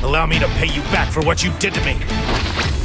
Allow me to pay you back for what you did to me.